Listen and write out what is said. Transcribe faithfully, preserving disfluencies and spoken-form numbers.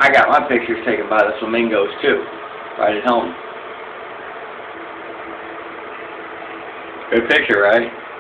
I got my pictures taken by the Flamingos too, right at home. Good picture, right?